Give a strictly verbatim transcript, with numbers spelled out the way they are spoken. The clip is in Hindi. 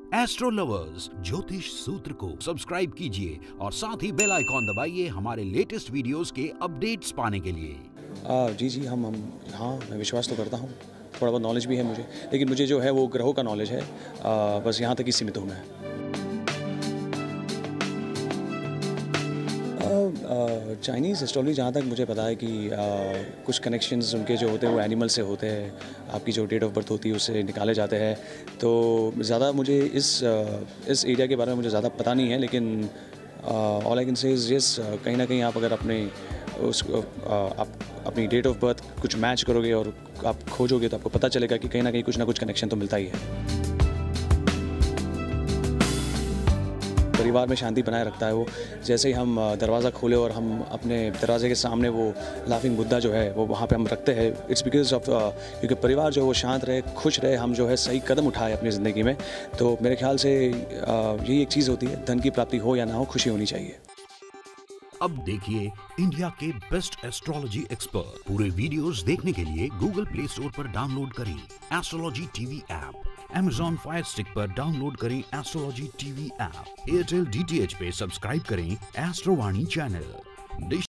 एस्ट्रो लवर्स ज्योतिष सूत्र को सब्सक्राइब कीजिए और साथ ही बेल आइकॉन दबाइए हमारे लेटेस्ट वीडियोस के अपडेट्स पाने के लिए। आ, जी जी हम हम हाँ मैं विश्वास तो करता हूँ, थोड़ा बहुत नॉलेज भी है मुझे, लेकिन मुझे जो है वो ग्रहों का नॉलेज है, आ, बस यहाँ तक ही सीमित हूँ मैं। चाइनीज़ एस्ट्रोलॉजी जहाँ तक मुझे पता है कि आ, कुछ कनेक्शंस उनके जो होते हैं वो एनिमल से होते हैं, आपकी जो डेट ऑफ बर्थ होती है उससे निकाले जाते हैं। तो ज़्यादा मुझे इस इस एरिया के बारे में मुझे ज़्यादा पता नहीं है, लेकिन all I can say is yes, कहीं ना कहीं आप अगर अपने उस आप अपनी डेट ऑफ बर्थ कुछ मैच करोगे और आप खोजोगे तो आपको पता चलेगा कि कहीं ना कहीं कुछ ना कुछ कनेक्शन तो मिलता ही है। परिवार में शांति बनाए रखता है वो। जैसे ही हम दरवाज़ा खोले और हम अपने दरवाजे के सामने वो लाफिंग बुद्धा जो है वो वहाँ पे हम रखते हैं, इट्स बिकॉज ऑफ क्योंकि परिवार जो है वो शांत रहे, खुश रहे, हम जो है सही कदम उठाए अपनी ज़िंदगी में। तो मेरे ख्याल से यही एक चीज़ होती है, धन की प्राप्ति हो या ना हो, खुशी होनी चाहिए। अब देखिए इंडिया के बेस्ट एस्ट्रोलॉजी एक्सपर्ट। पूरे वीडियोस देखने के लिए गूगल प्ले स्टोर पर डाउनलोड करें astrology TV app. Amazon fire stick पर डाउनलोड करें astrology TV app. Airtel D T H पे सब्सक्राइब करें एस्ट्रोवाणी चैनल।